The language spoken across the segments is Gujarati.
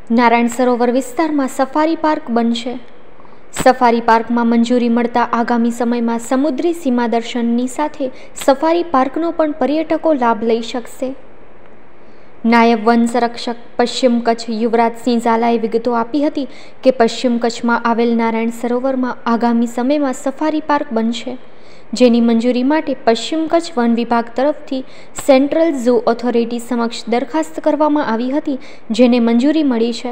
નારાયણ સરોવર વિસ્તારમાં સફારી પાર્ક બનશે. સફારી પાર્કમાં મંજૂરી મળતા આગામી સમયમાં સમુદ્રી સીમા દર્શનની સાથે સફારી પાર્કનો પણ પર્યટકો લાભ લઈ શકશે. નાયબ વન સંરક્ષક પશ્ચિમ કચ્છ યુવરાજસિંહ ઝાલાએ વિગતો આપી હતી કે પશ્ચિમ કચ્છમાં આવેલ નારાયણ સરોવરમાં આગામી સમયમાં સફારી પાર્ક બનશે, જેની મંજૂરી માટે પશ્ચિમ કચ્છ વન વિભાગ તરફથી સેન્ટ્રલ ઝૂ ઓથોરિટી સમક્ષ દરખાસ્ત કરવામાં આવી હતી, જેને મંજૂરી મળી છે.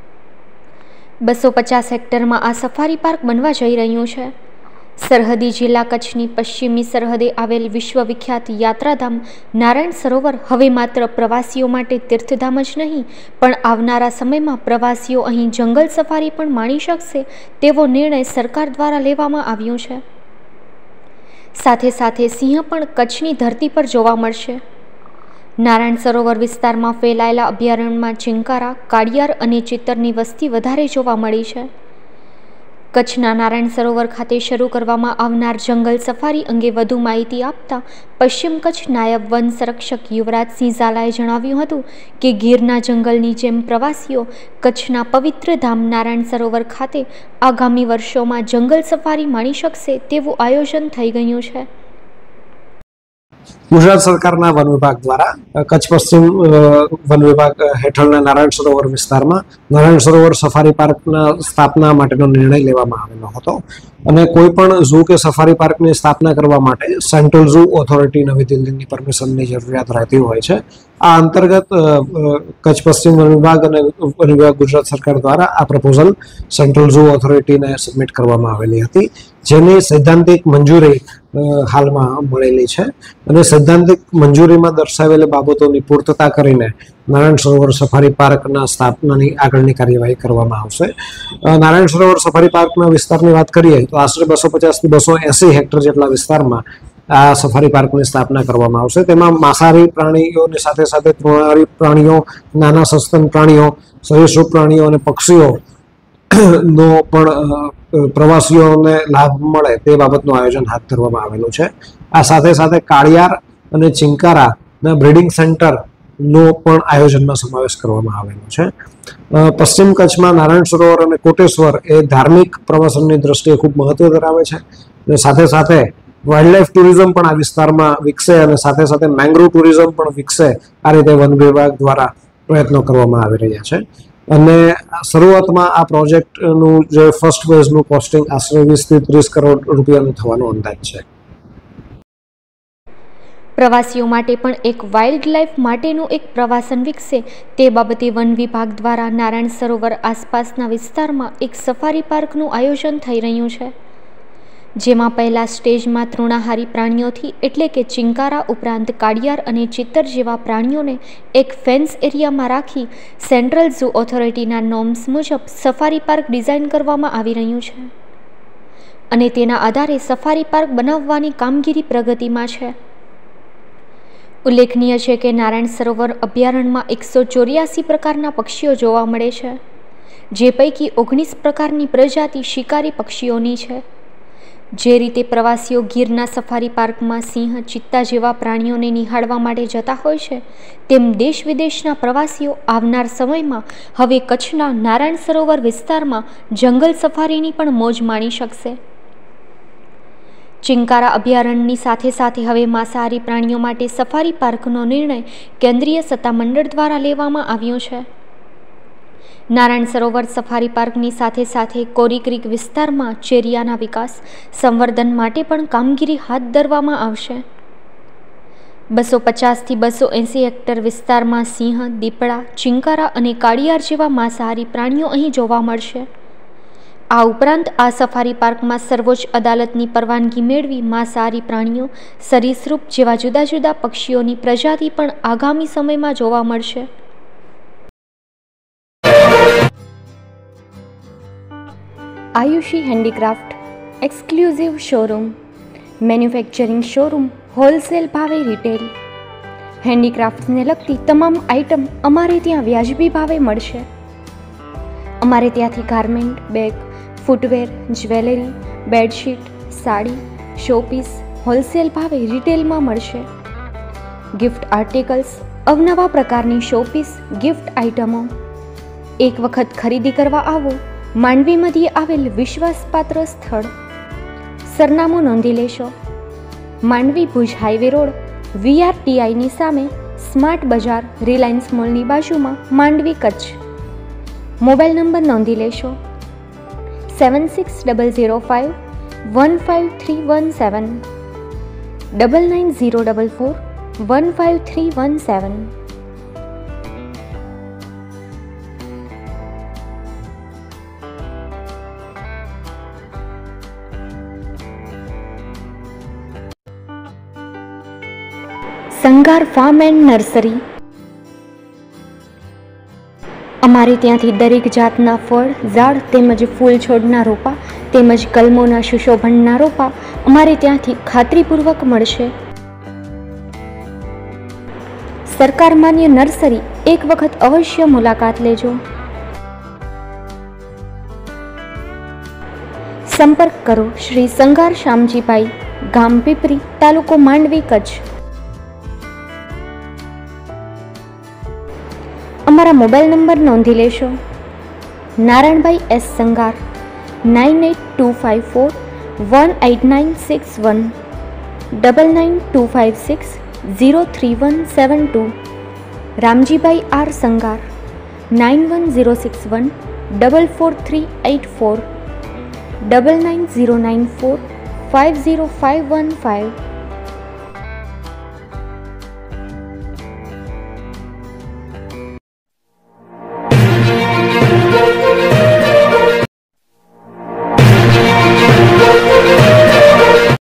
250 હેક્ટરમાં આ સફારી પાર્ક બનવા જઈ રહ્યું છે. સરહદી જિલ્લા કચ્છની પશ્ચિમી સરહદે આવેલ વિશ્વવિખ્યાત યાત્રાધામ નારાયણ સરોવર હવે માત્ર પ્રવાસીઓ માટે તીર્થધામ જ નહીં, પણ આવનારા સમયમાં પ્રવાસીઓ અહીં જંગલ સફારી પણ માણી શકશે તેવો નિર્ણય સરકાર દ્વારા લેવામાં આવ્યો છે. સાથે સાથે સિંહ પણ કચ્છની ધરતી પર જોવા મળશે. નારાયણ સરોવર વિસ્તારમાં ફેલાયેલા અભયારણ્યમાં ચિંકારા, કાળિયાર અને ચિત્તરની વસ્તી વધારે જોવા મળી છે. કચ્છના નારાયણ સરોવર ખાતે શરૂ કરવામાં આવનાર જંગલ સફારી અંગે વધુ માહિતી આપતા પશ્ચિમ કચ્છ નાયબ વન સંરક્ષક યુવરાજસિંહ ઝાલાએ જણાવ્યું હતું કે ગીરના જંગલની જેમ પ્રવાસીઓ કચ્છના પવિત્ર ધામ નારાયણ સરોવર ખાતે આગામી વર્ષોમાં જંગલ સફારી માણી શકશે તેવું આયોજન થઈ ગયું છે. ગુજરાત સરકારના વન વિભાગ દ્વારા કચ્છ પશ્ચિમ વન વિભાગ હેઠળના નારાયણ સરોવર વિસ્તારમાં નારાયણ સરોવર સફારી પાર્કના સ્થાપના માટેનો નિર્ણય લેવામાં આવેલો હતો અને કોઈ પણ ઝૂ કે સફારી પાર્કની સ્થાપના કરવા માટે સેન્ટ્રલ ઝૂ ઓથોરિટી નવી દિલ્હીની પરમિશનની જરૂરિયાત રહેતી હોય છે. આ અંતર્ગત કચ્છ પશ્ચિમ વન વિભાગ અને વન વિભાગ ગુજરાત સરકાર દ્વારા આ પ્રપોઝલ સેન્ટ્રલ ઝૂ ઓથોરિટીને સબમિટ કરવામાં આવેલી હતી, જેની સૈદ્ધાંતિક મંજૂરી હાલમાં મળેલી છે અને સૈદ્ધાંતિક મંજૂરીમાં દર્શાવેલી બાબતોની પૂર્તતા કરીને નારાયણ સરોવર સફારી પાર્કના સ્થાપનાની આગળની કાર્યવાહી કરવામાં આવશે. નારાયણ સરોવર સફારી પાર્કના વિસ્તારની વાત કરીએ તો આશરે 250 થી 280 હેક્ટર જેટલા વિસ્તારમાં આ સફારી પાર્કની સ્થાપના કરવામાં આવશે. તેમાં માંસાહારી પ્રાણીઓની સાથે સાથે તૃણાહારી પ્રાણીઓ, નાના સસ્તન પ્રાણીઓ, સરીસૃપ પ્રાણીઓ અને પક્ષીઓ નો પણ પ્રવાસીઓને લાભ મળે તે બાબતનું આયોજન હાથ ધરવામાં આવેલું છે. આ સાથે સાથે કાળિયાર અને ચિંકારાના બ્રીડિંગ સેન્ટરનો પણ આયોજનમાં સમાવેશ કરવામાં આવેલો છે. પશ્ચિમ કચ્છમાં નારાયણ સરોવર અને કોટેશ્વર એ ધાર્મિક પ્રવાસનની દ્રષ્ટિએ ખૂબ મહત્વ ધરાવે છે અને સાથે સાથે વાઇલ્ડલાઇફ ટુરિઝમ પણ આ વિસ્તારમાં વિકસે અને સાથે સાથે મેંગ્રોવ ટુરિઝમ પણ વિકસે, આ રીતે વન વિભાગ દ્વારા પ્રયત્નો કરવામાં આવી રહ્યા છે. અને શરૂઆતમાં આ પ્રોજેક્ટનું જે ફર્સ્ટ ફેઝનું કોસ્ટિંગ આશરે 20 થી 30 કરોડ રૂપિયાનું થવાનો અંદાજ છે. પ્રવાસીઓ માટે પણ એક વાઇલ્ડ લાઇફ માટેનું એક પ્રવાસન વિકસે તે બાબતે વન વિભાગ દ્વારા નારાયણ સરોવર આસપાસના વિસ્તારમાં એક સફારી પાર્કનું આયોજન થઈ રહ્યું છે, જેમાં પહેલા સ્ટેજમાં તૃણાહારી પ્રાણીઓથી એટલે કે ચિંકારા ઉપરાંત કાળિયાર અને ચિત્તર જેવા પ્રાણીઓને એક ફેન્સ એરિયામાં રાખી સેન્ટ્રલ ઝૂ ઓથોરિટીના નોર્મ્સ મુજબ સફારી પાર્ક ડિઝાઇન કરવામાં આવી રહ્યું છે અને તેના આધારે સફારી પાર્ક બનાવવાની કામગીરી પ્રગતિમાં છે. ઉલ્લેખનીય છે કે નારાયણ સરોવર અભયારણ્યમાં 184 પ્રકારના પક્ષીઓ જોવા મળે છે, જે પૈકી 19 પ્રકારની પ્રજાતિ શિકારી પક્ષીઓની છે. જે રીતે પ્રવાસીઓ ગીરના સફારી પાર્કમાં સિંહ, ચિત્તા જેવા પ્રાણીઓને નિહાળવા માટે જતા હોય છે, તેમ દેશ વિદેશના પ્રવાસીઓ આવનાર સમયમાં હવે કચ્છના નારાયણ સરોવર વિસ્તારમાં જંગલ સફારીની પણ મોજ માણી શકશે. ચિંકારા અભયારણ્યની સાથે સાથે હવે માંસાહારી પ્રાણીઓ માટે સફારી પાર્કનો નિર્ણય કેન્દ્રીય સત્તામંડળ દ્વારા લેવામાં આવ્યો છે. નારાયણ સરોવર સફારી પાર્કની સાથે સાથે કોરી ક્રીક વિસ્તારમાં ચેરિયાના વિકાસ સંવર્ધન માટે પણ કામગીરી હાથ ધરવામાં આવશે. 250 થી 280 હેક્ટર વિસ્તારમાં સિંહ, દીપડા, ચિંકારા અને કાળિયાર જેવા માંસાહારી પ્રાણીઓ અહીં જોવા મળશે. આ ઉપરાંત આ સફારી પાર્કમાં સર્વોચ્ચ અદાલતની પરવાનગી મેળવી માંસાહારી પ્રાણીઓ, સરીસૃપ જેવા જુદા જુદા પક્ષીઓની પ્રજાતિ પણ આગામી સમયમાં જોવા મળશે. Ayushi handicraft exclusive showroom, manufacturing showroom, wholesale ભાવે રિટેલ. હેન્ડીક્રાફ્ટ્સને લગતી તમામ આઇટમ અમારે ત્યાં વ્યાજબી ભાવે મળશે. અમારે ત્યાંથી garment, bag, footwear, jewellery, bedsheet, sari, showpiece wholesale ભાવે રિટેલમાં મળશે. ગિફ્ટ આર્ટિકલ્સ, અવનવા પ્રકારની શોપીસ, ગિફ્ટ આઇટમો, એક વખત ખરીદી કરવા આવો માંડવી મધ્યે આવેલ વિશ્વાસપાત્ર સ્થળ. સરનામું નોંધી લેશો. માંડવી ભુજ હાઈવે રોડ, VRTIની સામે, સ્માર્ટ બજાર, રિલાયન્સ મોલની બાજુમાં, માંડવી, કચ્છ. મોબાઈલ નંબર નોંધી લેશો 7600515317 9904415317. Sangar farm and nursery. અમારે ત્યાંથી દરેક જાતના ફળ, ઝાડ તેમજ ફૂલ છોડના રોપા તેમજ કલમોના સુશોભનના રોપા અમારે ત્યાંથી ખાતરીપૂર્વક મળશે. સરકાર માન્ય નર્સરી એક વખત અવશ્ય મુલાકાત લેજો. સંપર્ક કરો શ્રી સંગાર શામજીભાઈ, ગામ પીપરી, તાલુકો માંડવી, કચ્છ. અમારા મોબાઈલ નંબર નોંધી લેશો નારાયણભાઈ S. સંગાર 9825418961 9925603172. રામજીભાઈ R. સંગાર 9106144384 9909450515.